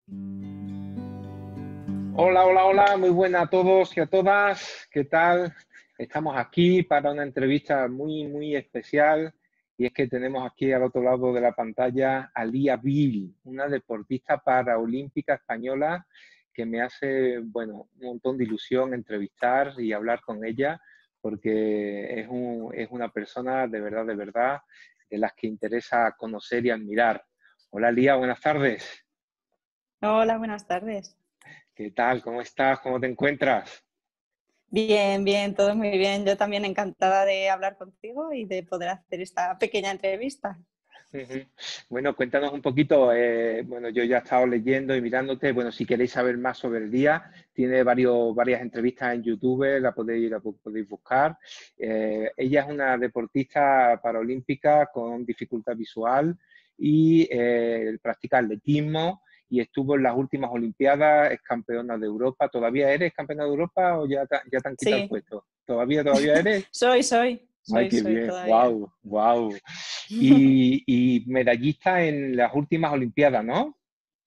Hola, hola, hola, muy buena a todos y a todas. ¿Qué tal? Estamos aquí para una entrevista muy, muy especial y es que tenemos aquí al otro lado de la pantalla a Lía Vil, una deportista paraolímpica española que me hace, bueno, un montón de ilusión entrevistar y hablar con ella porque es una persona de verdad, de las que interesa conocer y admirar. Hola Lía, buenas tardes. Hola, buenas tardes. ¿Qué tal? ¿Cómo estás? ¿Cómo te encuentras? Bien, bien, todo muy bien. Yo también encantada de hablar contigo y de poder hacer esta pequeña entrevista. Ujú. Bueno, cuéntanos un poquito. Bueno, yo ya he estado leyendo y mirándote. Bueno, si queréis saber más sobre el día, tiene varias entrevistas en YouTube, la podéis buscar. Ella es una deportista paralímpica con dificultad visual y practica atletismo y estuvo en las últimas Olimpiadas, es campeona de Europa. ¿Todavía eres campeona de Europa o ya te han quitado el Sí, puesto? ¿Todavía eres? soy, soy, Ay, soy, qué soy bien, todavía. wow, wow. Y medallista en las últimas Olimpiadas, ¿no?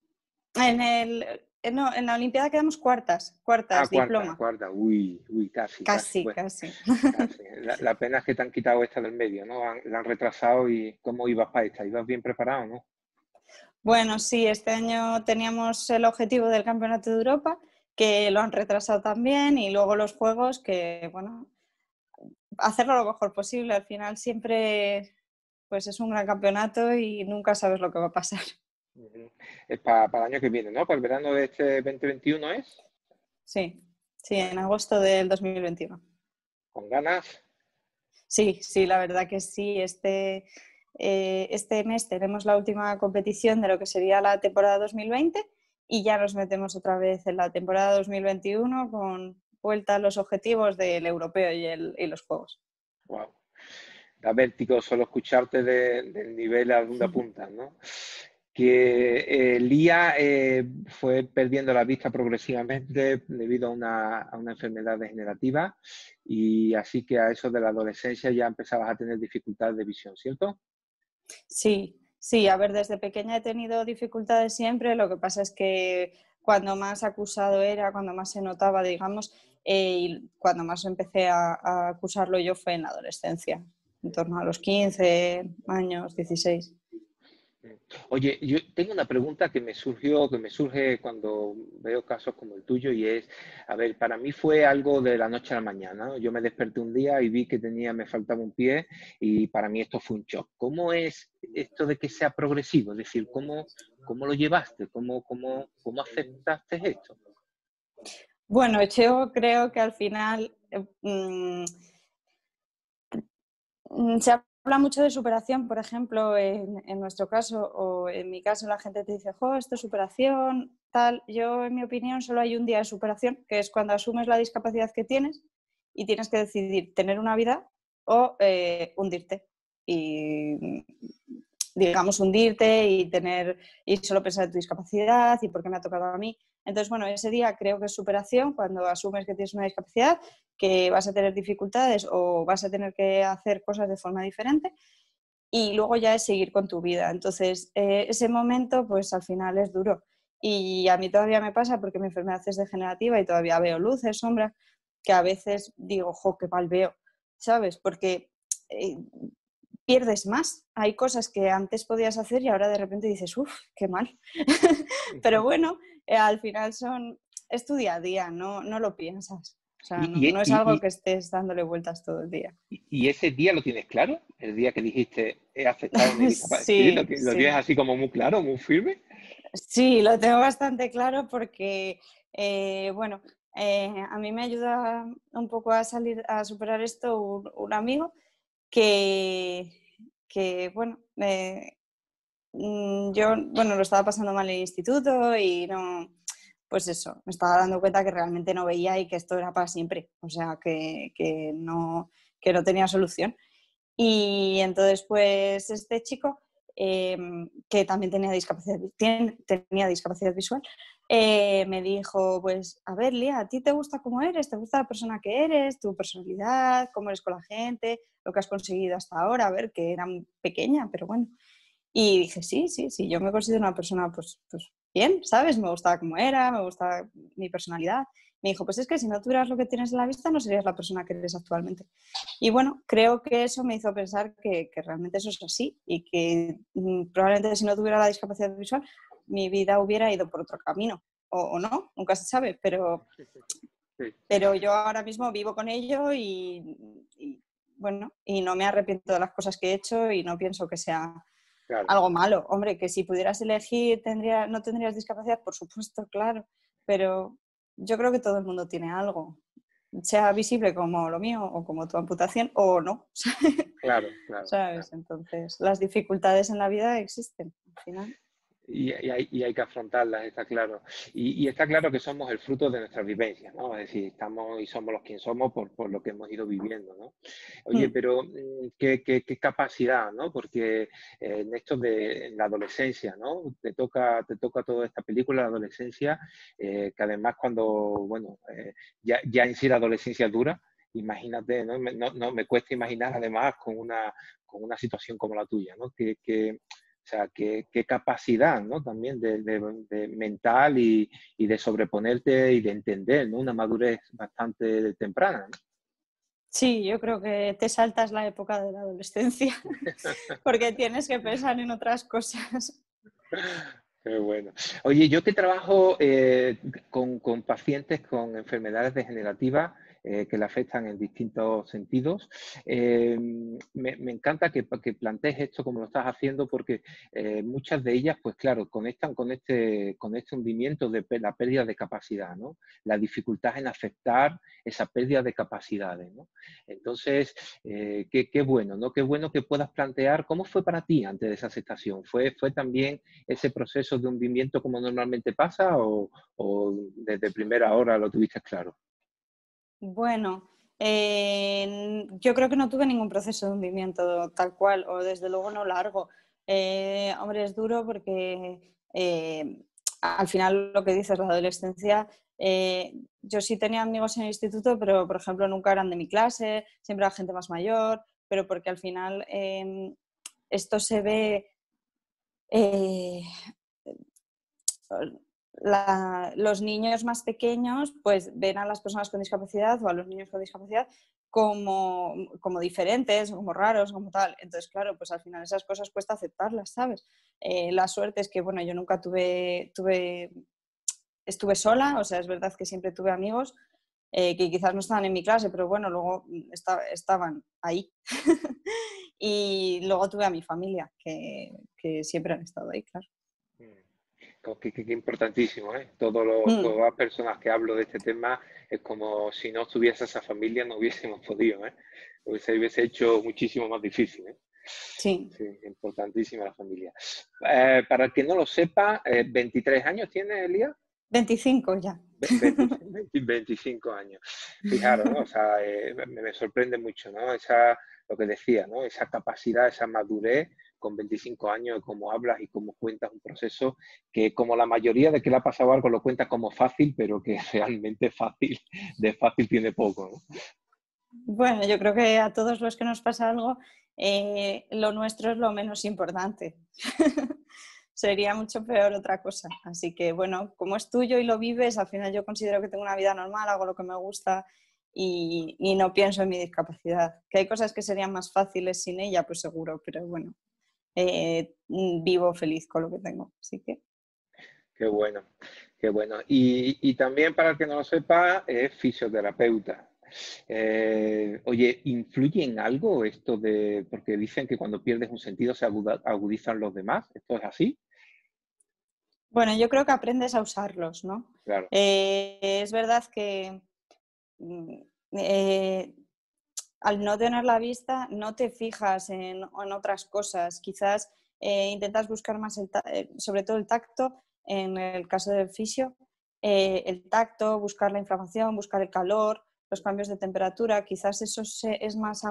No, en la Olimpiada quedamos cuartas, Ah, cuartas, cuarta, diploma. cuarta, uy, casi. Casi, Bueno, casi. casi. La pena es que te han quitado esta del medio, ¿no? La han retrasado y ¿cómo ibas para esta? ¿Ibas bien preparado, no? Bueno, sí, este año teníamos el objetivo del Campeonato de Europa, que lo han retrasado también, y luego los Juegos, que, bueno, hacerlo lo mejor posible. Al final siempre, pues es un gran campeonato y nunca sabes lo que va a pasar. Ujú. Es para el año que viene, ¿no? Para el verano de este 2021 es. Sí, sí, en Bueno, agosto del 2021. con ganas. Sí, sí, la verdad que sí. Este mes tenemos la última competición de lo que sería la temporada 2020 y ya nos metemos otra vez en la temporada 2021 con vuelta a los objetivos del europeo y los juegos. Wow. Da vértigo solo escucharte del nivel a donde apuntas, ¿no? Que Lía fue perdiendo la vista progresivamente debido a una enfermedad degenerativa y así que a eso de la adolescencia ya empezabas a tener dificultades de visión, ¿cierto? Sí, sí, a ver, desde pequeña he tenido dificultades siempre, lo que pasa es que cuando más acusado era, cuando más se notaba, digamos, y cuando más empecé a acusarlo yo fue en la adolescencia, en torno a los 15 años, 16. Oye, yo tengo una pregunta que me surge cuando veo casos como el tuyo y es, a ver, para mí fue algo de la noche a la mañana, ¿no? Yo me desperté un día y vi que me faltaba un pie y para mí esto fue un shock. ¿Cómo es esto de que sea progresivo? Es decir, ¿cómo lo llevaste? ¿Cómo aceptaste esto? Bueno, yo creo que al final se habla mucho de superación, por ejemplo, en nuestro caso o en mi caso la gente te dice, jo, esto es superación, tal. Yo, en mi opinión, solo hay un día de superación, que es cuando asumes la discapacidad que tienes y tienes que decidir tener una vida o hundirte. Y digamos, hundirte y solo pensar en tu discapacidad y por qué me ha tocado a mí. Entonces, bueno, ese día creo que es superación cuando asumes que tienes una discapacidad, que vas a tener dificultades o vas a tener que hacer cosas de forma diferente y luego ya es seguir con tu vida. Entonces, ese momento, pues al final es duro. Y a mí todavía me pasa porque mi enfermedad es degenerativa y todavía veo luces, sombras, que a veces digo, jo, qué mal veo, ¿sabes? Porque eh, pierdes más. Hay cosas que antes podías hacer y ahora de repente dices, uff, qué mal. Pero bueno, al final es tu día a día, no lo piensas. O sea, ¿Y, no y, es algo y, que estés dándole vueltas todo el día. y ese día lo tienes claro? El día que dijiste, he aceptado mi discapacidad. ¿Sí? ¿Lo, Sí, lo tienes sí. así como muy claro, muy firme? Sí, lo tengo bastante claro porque, bueno, a mí me ayuda un poco a salir, a superar esto un amigo que, bueno, yo, bueno, lo estaba pasando mal en el instituto y no, pues eso, me estaba dando cuenta que realmente no veía y que esto era para siempre, o sea, que no tenía solución. Y entonces, pues este chico, que también tenía discapacidad visual, me dijo, pues, a ver, Lía, ¿a ti te gusta cómo eres? ¿Te gusta la persona que eres? ¿Tu personalidad? ¿Cómo eres con la gente? ¿Lo que has conseguido hasta ahora? A ver, que era pequeña, pero bueno. Y dije, sí, sí, sí, yo me considero una persona pues bien, ¿sabes? Me gustaba cómo era, me gustaba mi personalidad. Me dijo, pues es que si no tuvieras lo que tienes en la vista, no serías la persona que eres actualmente. Y bueno, creo que eso me hizo pensar que realmente eso es así y que probablemente si no tuviera la discapacidad visual, mi vida hubiera ido por otro camino. O no, nunca se sabe, Sí, pero yo ahora mismo vivo con ello bueno, y no me arrepiento de las cosas que he hecho y no pienso que sea claro. algo malo. Hombre, que si pudieras elegir, no tendrías discapacidad, por supuesto, claro, pero yo creo que todo el mundo tiene algo, sea visible como lo mío o como tu amputación o no, Claro, claro, claro. ¿sabes? Entonces, las dificultades en la vida existen, al final. Y hay que afrontarlas, está claro. Y está claro que somos el fruto de nuestras vivencias, ¿no? Es decir, estamos y somos los quien somos por lo que hemos ido viviendo, ¿no? Oye, Mm. pero qué capacidad, ¿no? Porque en esto de en la adolescencia, ¿no? Te toca toda esta película, la adolescencia, que además cuando, bueno, ya en sí la adolescencia es dura, imagínate, ¿no? Me cuesta imaginar además con una situación como la tuya, ¿no? O sea, qué capacidad, ¿no? También de mental y de sobreponerte y de entender, ¿no? Una madurez bastante temprana, ¿no? Sí, yo creo que te saltas la época de la adolescencia porque tienes que pensar en otras cosas. Qué bueno. Oye, yo que trabajo con pacientes con enfermedades degenerativas que le afectan en distintos sentidos, me encanta que plantees esto como lo estás haciendo porque muchas de ellas, pues claro, conectan con este hundimiento de la pérdida de capacidad, ¿no? La dificultad en aceptar esa pérdida de capacidades, ¿no? Entonces, qué bueno, ¿no? Qué bueno que puedas plantear cómo fue para ti antes de esa aceptación. ¿Fue también ese proceso de hundimiento como normalmente pasa o desde primera hora lo tuviste claro? Bueno, yo creo que no tuve ningún proceso de hundimiento tal cual, o desde luego no largo. Hombre, es duro porque al final lo que dices, la adolescencia, yo sí tenía amigos en el instituto, pero por ejemplo nunca eran de mi clase, siempre era gente más mayor, pero porque al final esto se ve eh, los niños más pequeños pues ven a las personas con discapacidad o a los niños con discapacidad como diferentes, como raros, como tal. Entonces, claro, pues al final esas cosas cuesta aceptarlas, ¿sabes? La suerte es que, bueno, yo nunca estuve sola, o sea, es verdad que siempre tuve amigos que quizás no estaban en mi clase, pero bueno, luego estaban ahí. Y luego tuve a mi familia, que siempre han estado ahí, claro. Qué importantísimo, ¿eh? Mm, Todas las personas que hablo de este tema es como si no estuviese esa familia no hubiésemos podido, ¿eh? Hubiese hecho muchísimo más difícil, ¿eh? sí. Sí, importantísima la familia. Para el que no lo sepa, ¿23 años tiene Elías? 25 ya. 25 años. Fijaros, ¿no? O sea, me sorprende mucho, ¿no? Lo que decía, ¿no? Esa capacidad, esa madurez con 25 años, de cómo hablas y cómo cuentas un proceso que, como la mayoría de que le ha pasado algo, lo cuenta como fácil, pero que realmente fácil, de fácil tiene poco, ¿no? Bueno, yo creo que a todos los que nos pasa algo, lo nuestro es lo menos importante. Sería mucho peor otra cosa. Así que, bueno, como es tuyo y lo vives, al final yo considero que tengo una vida normal, hago lo que me gusta y no pienso en mi discapacidad. Que hay cosas que serían más fáciles sin ella, pues seguro, pero bueno, vivo feliz con lo que tengo. Así que. Qué bueno, qué bueno. Y también, para el que no lo sepa, es fisioterapeuta. Oye, ¿influye en algo esto de, porque dicen que cuando pierdes un sentido se agudizan los demás? ¿Esto es así? Bueno, yo creo que aprendes a usarlos, ¿no? Claro, Es verdad que mm, eh, al no tener la vista no te fijas en otras cosas. Quizás intentas buscar más, sobre todo el tacto, en el caso del fisio, el tacto, buscar la inflamación, buscar el calor, los cambios de temperatura. Quizás eso es más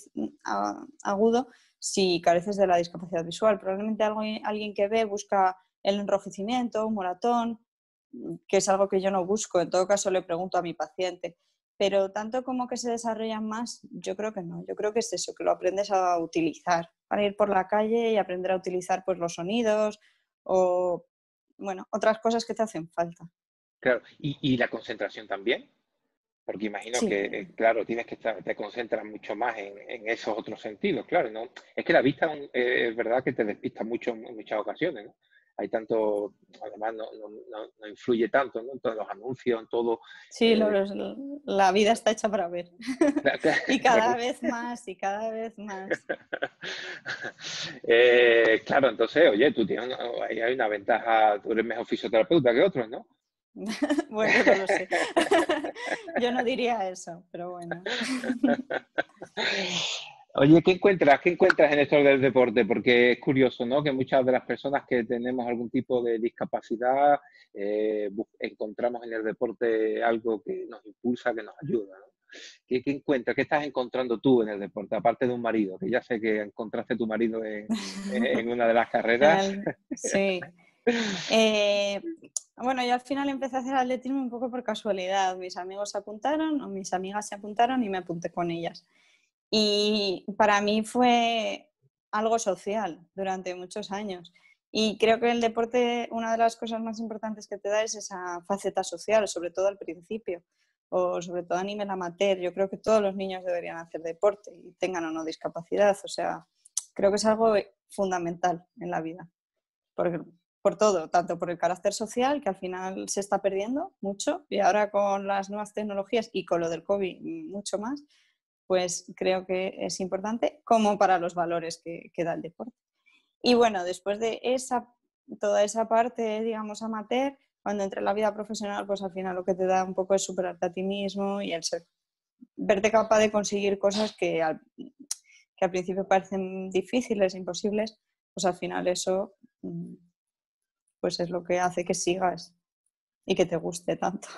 agudo si careces de la discapacidad visual. Probablemente alguien que ve busca el enrojecimiento, un moratón, que es algo que yo no busco. En todo caso, le pregunto a mi paciente. Pero tanto como que se desarrollan más, yo creo que no. Yo creo que es eso, que lo aprendes a utilizar, para ir por la calle y aprender a utilizar pues, los sonidos o bueno, otras cosas que te hacen falta. Claro. ¿Y la concentración también? Porque imagino Sí, que, claro, tienes que estar, te concentras mucho más en esos otros sentidos, claro, ¿no? Es que la vista es verdad que te despista mucho en muchas ocasiones, ¿no? Hay tanto, además no influye tanto, ¿no? En todos los anuncios, en todo. sí, eh, la vida está hecha para ver. Y cada claro, vez más, y cada vez más. claro, entonces, oye, ahí hay una ventaja, tú eres mejor fisioterapeuta que otros, ¿no? Bueno, no lo sé. Yo no diría eso, pero bueno. Oye, ¿qué encuentras en esto del deporte? Porque es curioso, ¿no? Que muchas de las personas que tenemos algún tipo de discapacidad encontramos en el deporte algo que nos impulsa, que nos ayuda, ¿no? ¿Qué encuentras? ¿Qué estás encontrando tú en el deporte? Aparte de un marido, que ya sé que encontraste tu marido en una de las carreras. Sí. Eh, bueno, yo al final empecé a hacer atletismo un poco por casualidad. Mis amigos se apuntaron o mis amigas se apuntaron y me apunté con ellas. Y para mí fue algo social durante muchos años. Y creo que el deporte, una de las cosas más importantes que te da es esa faceta social, sobre todo al principio, o sobre todo a nivel amateur. Yo creo que todos los niños deberían hacer deporte y tengan o no discapacidad. O sea, creo que es algo fundamental en la vida. Por todo, tanto por el carácter social, que al final se está perdiendo mucho, y ahora con las nuevas tecnologías y con lo del COVID mucho más, pues creo que es importante, como para los valores que da el deporte. Y bueno, después de toda esa parte, digamos, amateur, cuando entré en la vida profesional, pues al final lo que te da un poco es superarte a ti mismo y el verte capaz de conseguir cosas que al principio parecen difíciles, imposibles, pues al final eso pues es lo que hace que sigas y que te guste tanto,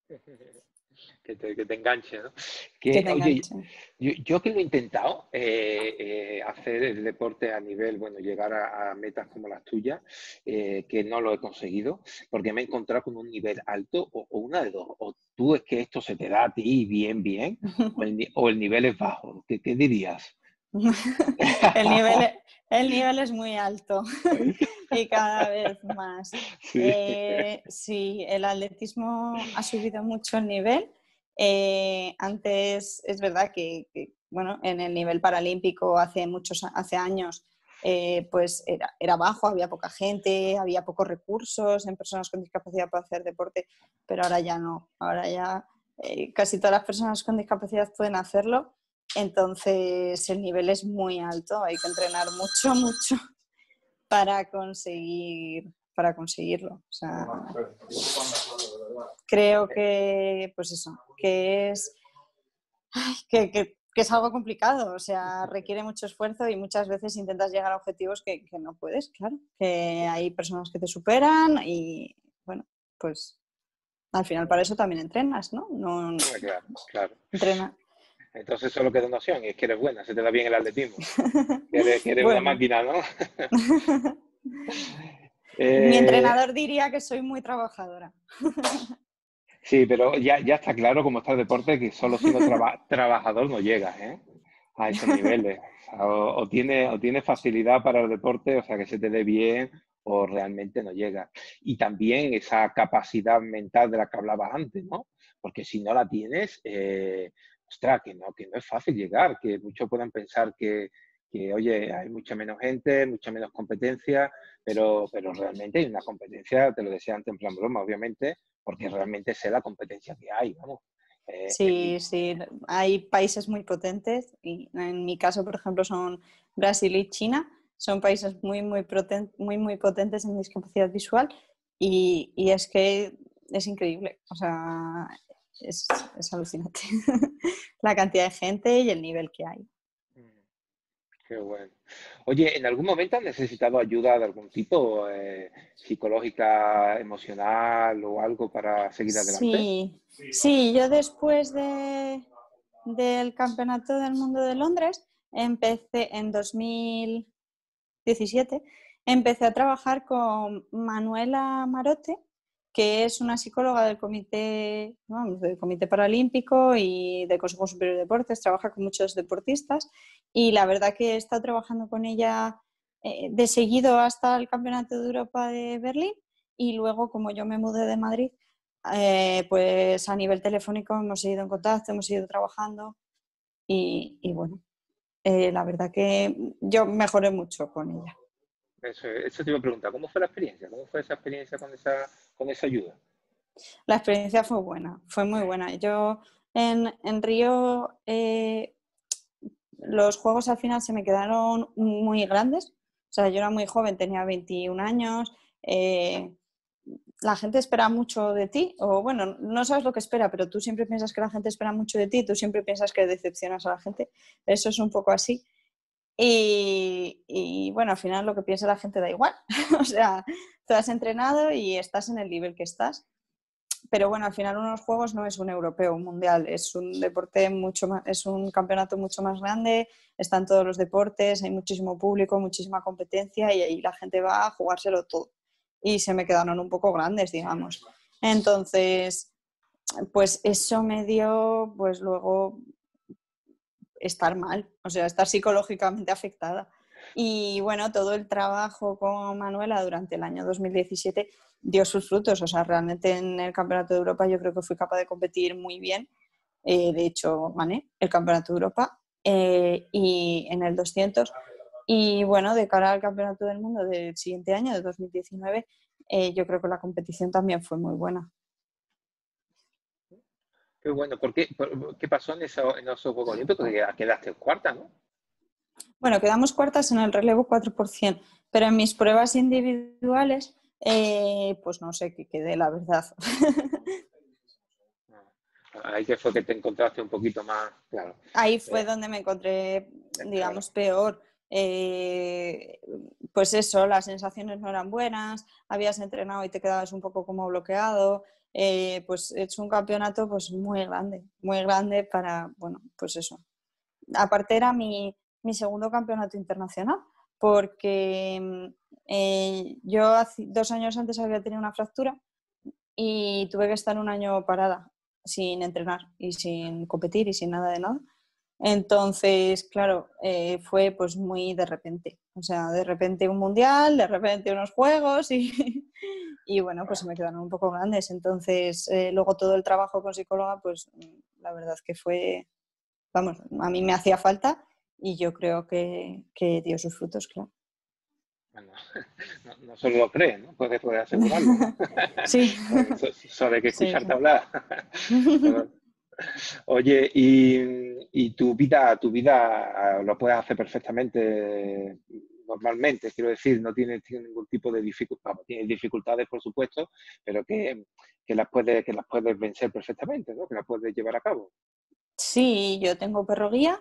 Que te enganche, ¿no? que te Oye, enganche. yo que lo he intentado, hacer el deporte a nivel, bueno, llegar a metas como las tuyas, que no lo he conseguido, porque me he encontrado con un nivel alto o una de dos, o tú es que esto se te da a ti bien, bien, o el nivel es bajo. ¿Qué dirías? El nivel, el nivel es muy alto y cada vez más. Sí. Sí, el atletismo ha subido mucho el nivel. Antes es verdad bueno, en el nivel paralímpico hace años pues era bajo, había poca gente, había pocos recursos en personas con discapacidad para hacer deporte, pero ahora ya no. Ahora ya casi todas las personas con discapacidad pueden hacerlo. Entonces el nivel es muy alto, hay que entrenar mucho, mucho para conseguirlo. O sea, creo que, pues eso, que es algo complicado, o sea, requiere mucho esfuerzo y muchas veces intentas llegar a objetivos que no puedes, claro, que hay personas que te superan y, bueno, pues al final para eso también entrenas, ¿no? No Claro, claro. entrena. Entonces solo queda una opción y es que eres buena, se te da bien el atletismo. Que eres una Bueno. máquina, ¿no? Mi Eh, entrenador diría que soy muy trabajadora. sí, pero ya está claro cómo está el deporte que solo siendo trabajador no llegas, ¿eh? A esos niveles. O sea, o tienes facilidad para el deporte, o sea, que se te dé bien, o realmente no llegas. Y también esa capacidad mental de la que hablabas antes, ¿no? Porque si no la tienes, ostras, que no es fácil llegar, que muchos puedan pensar que, oye, hay mucha menos gente, mucha menos competencia, pero realmente hay una competencia, te lo decía antes en plan broma, obviamente, porque realmente sé la competencia que hay, vamos. Sí, sí, hay países muy potentes y en mi caso, por ejemplo, son Brasil y China. Son países muy potentes en discapacidad visual y es que es increíble, o sea, es alucinante la cantidad de gente y el nivel que hay. Qué bueno. Oye, ¿en algún momento has necesitado ayuda de algún tipo, psicológica, emocional o algo para seguir adelante? Sí, sí, yo después del Campeonato del Mundo de Londres empecé en 2017, empecé a trabajar con Manuela Marote, que es una psicóloga del Comité, vamos, del Comité Paralímpico y del Consejo Superior de Deportes, trabaja con muchos deportistas y la verdad que he estado trabajando con ella de seguido hasta el Campeonato de Europa de Berlín y luego como yo me mudé de Madrid, pues a nivel telefónico hemos seguido en contacto, hemos seguido trabajando y bueno, la verdad que yo mejoré mucho con ella. Eso te iba a preguntar, ¿cómo fue la experiencia? ¿Cómo fue esa experiencia con esa ayuda? La experiencia fue buena, fue muy buena. Yo en Río los juegos al final se me quedaron muy grandes. O sea, yo era muy joven, tenía 21 años. La gente espera mucho de ti, o bueno, no sabes lo que espera, pero tú siempre piensas que la gente espera mucho de ti, tú siempre piensas que decepcionas a la gente. Eso es un poco así. Y bueno, al final lo que piensa la gente da igual. O sea, tú has entrenado y estás en el nivel que estás. Pero bueno, al final unos juegos no es un europeo, un mundial, es un deporte mucho más, es un campeonato mucho más grande, están todos los deportes, hay muchísimo público, muchísima competencia y ahí la gente va a jugárselo todo. Y se me quedaron un poco grandes, digamos. Entonces, pues eso me dio, pues luego estar mal, o sea, estar psicológicamente afectada. Y bueno, todo el trabajo con Manuela durante el año 2017 dio sus frutos, o sea, realmente en el Campeonato de Europa yo creo que fui capaz de competir muy bien, de hecho gané el Campeonato de Europa y en el 200 y bueno, de cara al Campeonato del Mundo del siguiente año, de 2019, yo creo que la competición también fue muy buena. Qué bueno, ¿qué pasó en esos Juegos Olímpicos? Que quedaste cuarta, ¿no? Bueno, quedamos cuartas en el relevo 4%, pero en mis pruebas individuales, pues no sé qué quedé, la verdad. Ahí que fue que te encontraste un poquito más, claro. Ahí fue donde me encontré, Claro. digamos, peor. Pues eso, las sensaciones no eran buenas, habías entrenado y te quedabas un poco como bloqueado. Pues he hecho un campeonato pues muy grande para, bueno, pues eso. Aparte era mi segundo campeonato internacional, porque yo 2 años antes había tenido una fractura y tuve que estar un año parada, sin entrenar y sin competir y sin nada de nada. Entonces, claro, fue pues muy de repente. O sea, de repente un mundial, de repente unos juegos y, y bueno, pues se me quedaron un poco grandes. Entonces, luego todo el trabajo con psicóloga, pues la verdad que fue, vamos, a mí me hacía falta y yo creo que dio sus frutos, claro. Bueno, no solo lo crees, ¿no? Puedes asegurarlo, ¿no? Sí, Solo hay que sí, escucharte sí. hablar. Oye, y tu vida lo puedes hacer perfectamente normalmente, quiero decir, no tienes ningún tipo de dificultad, tienes dificultades, por supuesto, pero que las puedes vencer perfectamente, ¿no? Que las puedes llevar a cabo. Sí, yo tengo perro guía.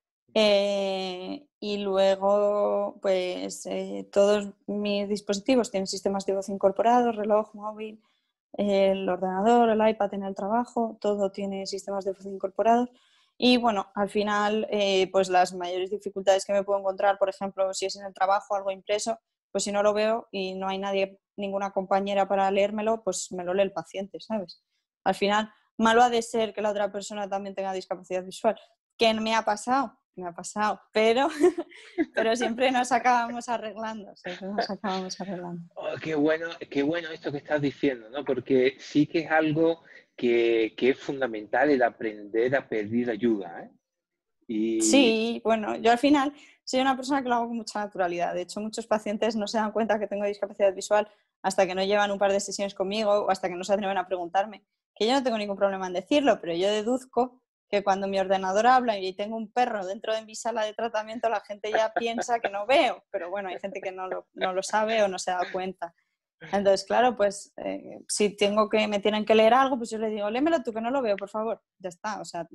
Y luego, pues todos mis dispositivos tienen sistemas de voz incorporados, reloj, móvil, el ordenador, el iPad en el trabajo, todo tiene sistemas de voz incorporados. Y bueno, al final, pues las mayores dificultades que me puedo encontrar, por ejemplo, si es en el trabajo algo impreso, pues si no lo veo y no hay nadie, ninguna compañera para leérmelo, pues me lo lee el paciente, ¿sabes? Al final, malo ha de ser que la otra persona también tenga discapacidad visual. ¿Qué me ha pasado, pero siempre nos acabamos arreglando, siempre nos acabamos arreglando. Oh, qué bueno esto que estás diciendo, ¿no? Porque sí que es algo que es fundamental el aprender a pedir ayuda, ¿eh? Y Sí, bueno, yo al final soy una persona que lo hago con mucha naturalidad. De hecho, muchos pacientes no se dan cuenta que tengo discapacidad visual hasta que no llevan un par de sesiones conmigo o hasta que no se atreven a preguntarme. Que yo no tengo ningún problema en decirlo, pero yo deduzco que cuando mi ordenador habla y tengo un perro dentro de mi sala de tratamiento, la gente ya piensa que no veo. Pero bueno, hay gente que no lo sabe o no se da cuenta. Entonces, claro, pues si me tienen que leer algo, pues yo le digo, léemelo tú que no lo veo, por favor. Ya está, o sea,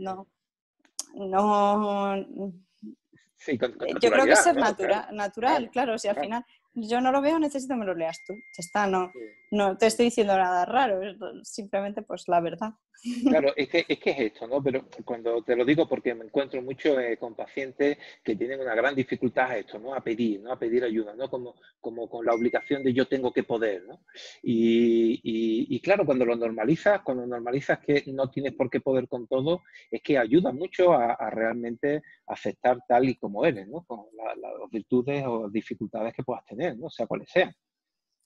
no, sí, con yo creo que es naturalidad, ser ¿no? Claro, natural, claro, claro, si al claro. final yo no lo veo, necesito que me lo leas tú, ya está, no, Sí. no te estoy diciendo nada raro, es simplemente pues la verdad. Claro, es que es esto, ¿no? Pero cuando te lo digo porque me encuentro mucho con pacientes que tienen una gran dificultad a esto, ¿no? A pedir, ¿no? A pedir ayuda, ¿no? Como con la obligación de yo tengo que poder, ¿no? Y claro, cuando normalizas que no tienes por qué poder con todo, es que ayuda mucho a realmente aceptar tal y como eres, ¿no? Con las virtudes o dificultades que puedas tener, ¿no? Sea cuales sean.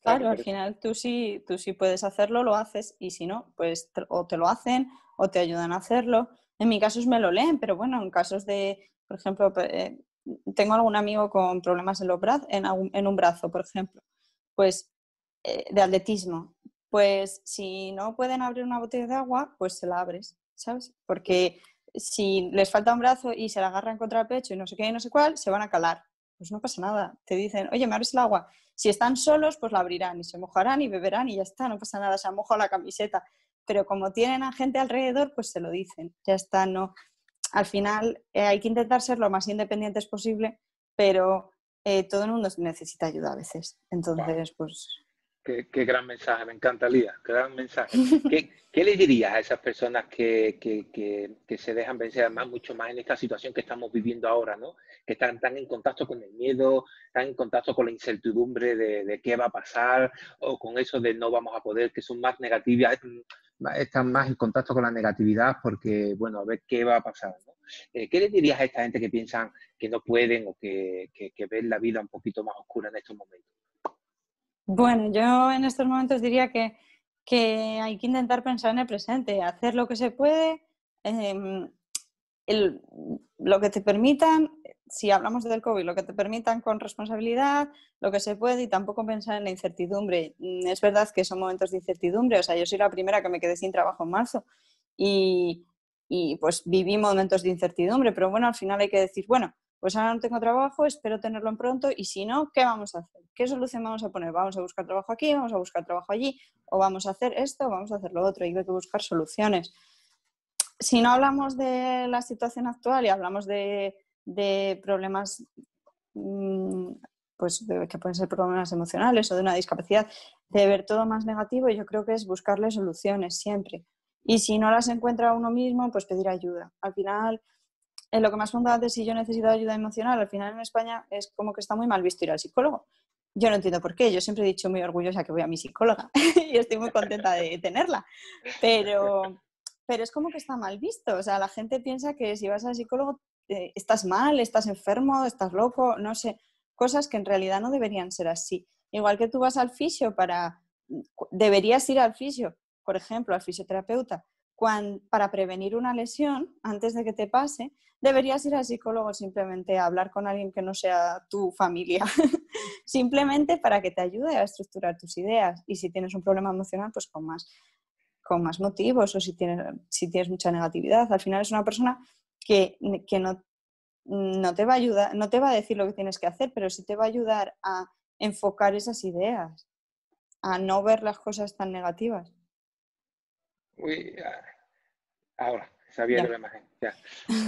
Claro, al final tú sí puedes hacerlo, lo haces, y si no, pues o te lo hacen o te ayudan a hacerlo. En mi caso me lo leen, pero bueno, en casos de, por ejemplo, tengo algún amigo con problemas en, en un brazo, por ejemplo, pues de atletismo. Pues si no pueden abrir una botella de agua, pues se la abres, ¿sabes? Porque si les falta un brazo y se la agarran contra el pecho y no sé qué y no sé cuál, se van a calar. Pues no pasa nada. Te dicen, oye, ¿me abres el agua? Si están solos, pues la abrirán y se mojarán y beberán y ya está, no pasa nada, se ha mojado la camiseta. Pero como tienen a gente alrededor, pues se lo dicen, ya está, no. Al final hay que intentar ser lo más independientes posible, pero todo el mundo necesita ayuda a veces. Wow. Entonces, pues... Qué gran mensaje, me encanta, Lía, qué gran mensaje. ¿Qué le dirías a esas personas que se dejan vencer, además mucho más en esta situación que estamos viviendo ahora, ¿no? Que están en contacto con el miedo, están en contacto con la incertidumbre de qué va a pasar, o con eso de no vamos a poder, que son más negativas, están más en contacto con la negatividad porque, bueno, a ver qué va a pasar, ¿no? ¿Qué le dirías a esta gente que piensan que no pueden o que ven la vida un poquito más oscura en estos momentos? Bueno, yo en estos momentos diría que hay que intentar pensar en el presente, hacer lo que se puede, eh, el, lo que te permitan, si hablamos del COVID, lo que te permitan con responsabilidad, lo que se puede y tampoco pensar en la incertidumbre. Es verdad que son momentos de incertidumbre, o sea, yo soy la primera que me quedé sin trabajo en marzo y, y pues viví momentos de incertidumbre, pero bueno, al final hay que decir, bueno, pues ahora no tengo trabajo, espero tenerlo en pronto y si no, ¿qué vamos a hacer? ¿Qué solución vamos a poner? ¿Vamos a buscar trabajo aquí? ¿Vamos a buscar trabajo allí? ¿O vamos a hacer esto? ¿O vamos a hacer lo otro? Hay que buscar soluciones. Si no hablamos de la situación actual y hablamos de problemas pues que pueden ser problemas emocionales o de una discapacidad, de ver todo más negativo, yo creo que es buscarle soluciones siempre. Y si no las encuentra uno mismo, pues pedir ayuda. Al final, en lo que más preguntaba de si yo necesito ayuda emocional, al final en España es como que está muy mal visto ir al psicólogo. Yo no entiendo por qué, yo siempre he dicho muy orgullosa que voy a mi psicóloga y estoy muy contenta de tenerla, pero, pero es como que está mal visto, o sea, la gente piensa que si vas al psicólogo estás mal, estás enfermo, estás loco, no sé, cosas que en realidad no deberían ser así. Igual que tú vas al fisio deberías ir al fisio, por ejemplo, al fisioterapeuta, para prevenir una lesión antes de que te pase, deberías ir al psicólogo simplemente a hablar con alguien que no sea tu familia, simplemente para que te ayude a estructurar tus ideas. Y si tienes un problema emocional, pues con más motivos, o si tienes mucha negatividad. Al final es una persona que no te va a ayudar, no te va a decir lo que tienes que hacer, pero sí te va a ayudar a enfocar esas ideas, a no ver las cosas tan negativas. Uy, ahora, sabía que Ya. la imagen, ya.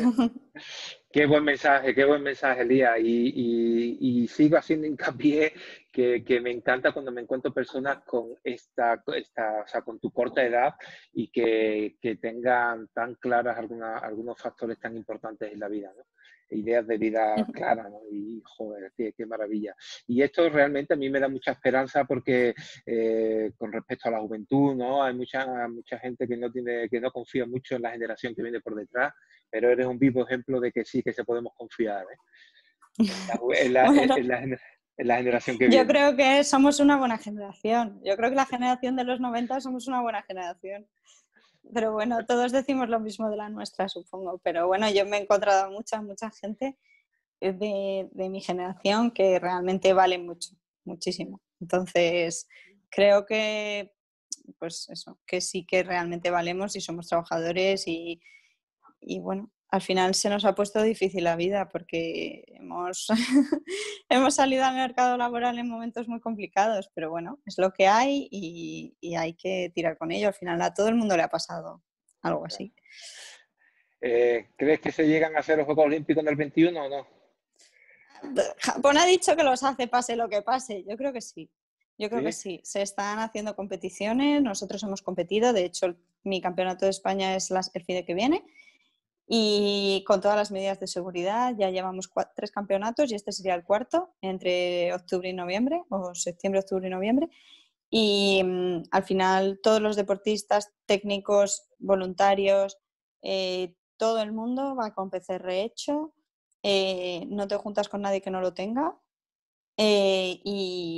qué buen mensaje, Elías. Y sigo haciendo hincapié que me encanta cuando me encuentro personas con o sea, con tu corta edad y que tengan tan claras algunos factores tan importantes en la vida, ¿no? Ideas de vida claras, ¿no? Y joder, qué maravilla. Y esto realmente a mí me da mucha esperanza porque con respecto a la juventud, ¿no? Hay mucha gente que no confía mucho en la generación que viene por detrás, pero eres un vivo ejemplo de que sí que se podemos confiar, ¿eh? Bueno, En la generación que yo viene. creo que somos una buena generación. Yo creo que la generación de los 90 somos una buena generación. Pero bueno, todos decimos lo mismo de la nuestra, supongo. Pero bueno, yo me he encontrado a mucha gente de mi generación que realmente vale mucho, muchísimo. Entonces, creo que, pues eso, que sí que realmente valemos y somos trabajadores y bueno, al final se nos ha puesto difícil la vida porque hemos salido al mercado laboral en momentos muy complicados, pero bueno, es lo que hay y hay que tirar con ello. Al final a todo el mundo le ha pasado algo así. ¿Crees que se llegan a hacer los Juegos Olímpicos en el 21 o no? Japón ha dicho que los hace pase lo que pase. Yo creo que sí. Yo creo que ¿Sí? sí. Se están haciendo competiciones, nosotros hemos competido, de hecho mi campeonato de España es el fin de que viene y con todas las medidas de seguridad ya llevamos 3 campeonatos y este sería el cuarto entre octubre y noviembre o septiembre, octubre y noviembre y al final todos los deportistas, técnicos, voluntarios, todo el mundo va con PCR hecho, no te juntas con nadie que no lo tenga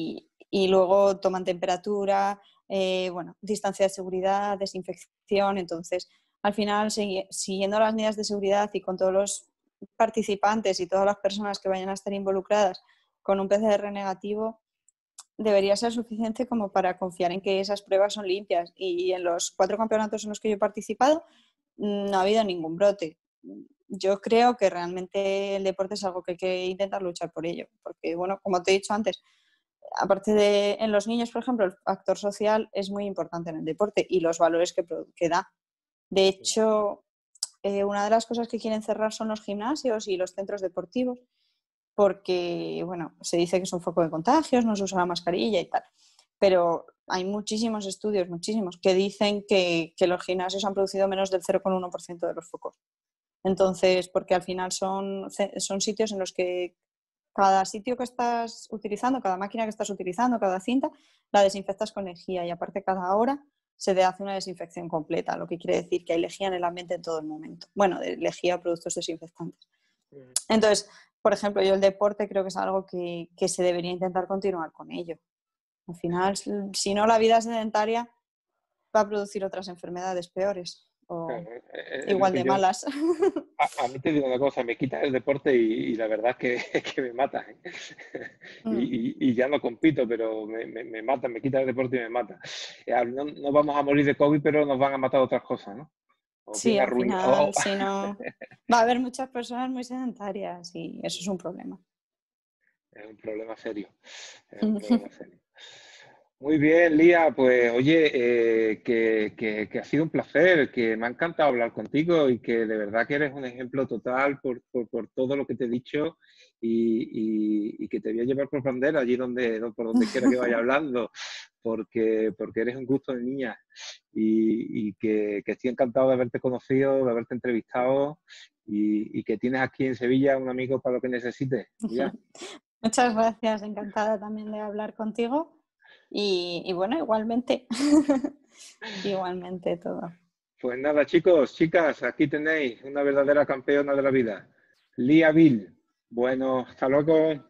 y luego toman temperatura, distancia de seguridad, desinfección. Entonces, al final, siguiendo las medidas de seguridad y con todos los participantes y todas las personas que vayan a estar involucradas con un PCR negativo, debería ser suficiente como para confiar en que esas pruebas son limpias. Y en los 4 campeonatos en los que yo he participado no ha habido ningún brote. Yo creo que realmente el deporte es algo que hay que intentar luchar por ello, porque, bueno, como te he dicho antes, aparte de en los niños, por ejemplo, el factor social es muy importante en el deporte y los valores que da. De hecho, una de las cosas que quieren cerrar son los gimnasios y los centros deportivos, porque, bueno, se dice que es un foco de contagios, no se usa la mascarilla y tal. Pero hay muchísimos estudios, muchísimos, que dicen que los gimnasios han producido menos del 0,1% de los focos. Entonces, porque al final son sitios en los que cada sitio que estás utilizando, cada máquina que estás utilizando, cada cinta, la desinfectas con lejía y aparte cada hora se te hace una desinfección completa, lo que quiere decir que hay lejía en el ambiente en todo el momento. Bueno, de lejía a productos desinfectantes. Entonces, por ejemplo, yo el deporte creo que es algo que se debería intentar continuar con ello. Al final, si no, la vida sedentaria va a producir otras enfermedades peores o igual de malas. A mí te digo una cosa, me quitas el deporte y la verdad es que me mata. Y ya no compito, pero me mata, me quita el deporte y me mata. No vamos a morir de COVID, pero nos van a matar otras cosas, ¿no? Sí, al final, si no, va a haber muchas personas muy sedentarias y eso es un problema. Es un problema serio. Es un problema serio. Muy bien, Lía, pues oye, que ha sido un placer, que me ha encantado hablar contigo y que de verdad que eres un ejemplo total por todo lo que te he dicho y que te voy a llevar por bandera allí por donde quiera que vaya hablando, porque eres un gusto de niña y que estoy encantado de haberte conocido, de haberte entrevistado y que tienes aquí en Sevilla un amigo para lo que necesites. Lía. Muchas gracias, encantada también de hablar contigo. Y bueno, igualmente, igualmente todo. Pues nada, chicos, chicas, aquí tenéis una verdadera campeona de la vida, Lía Vil. Bueno, hasta luego.